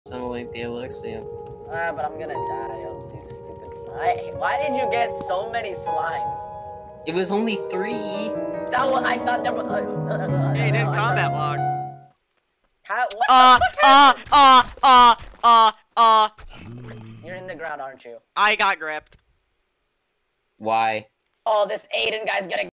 Sound like the Elysium. But I'm gonna die of these stupid slimes. Why did you get so many slimes? It was only 3. That one, I thought there was. Hey, did combat log. How? What the fuck happened? You're in the ground, aren't you? I got gripped. Why? Oh, this Aiden guy's gonna